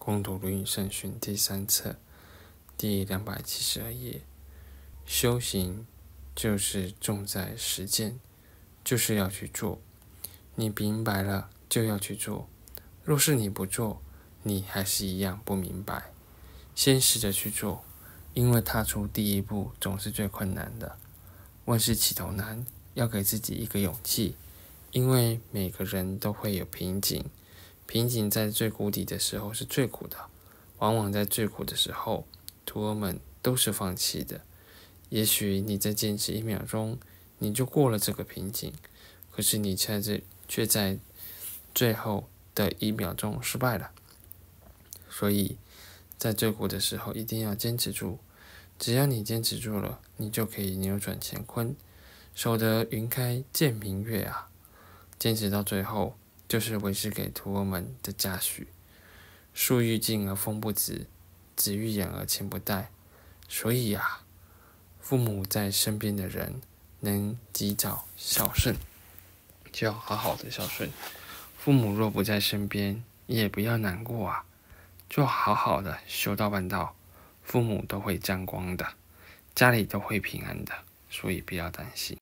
攻读《论语圣训》第3册第272页。修行就是重在实践，就是要去做。你明白了就要去做，若是你不做，你还是一样不明白。先试着去做，因为踏出第一步总是最困难的。万事起头难，要给自己一个勇气，因为每个人都会有瓶颈。瓶颈在最谷底的时候是最苦的，往往在最苦的时候，徒儿们都是放弃的。也许你再坚持1秒钟，你就过了这个瓶颈，可是你却在最后的1秒钟失败了。所以在最苦的时候一定要坚持住，只要你坚持住了，你就可以扭转乾坤，守得云开见明月啊！坚持到最后，就是为师给徒儿们的嘉许。树欲静而风不止，子欲养而亲不待。所以啊，父母在身边的人能及早孝顺，就要好好的孝顺。父母若不在身边，也不要难过啊，就好好的修道办道，父母都会沾光的，家里都会平安的，所以不要担心。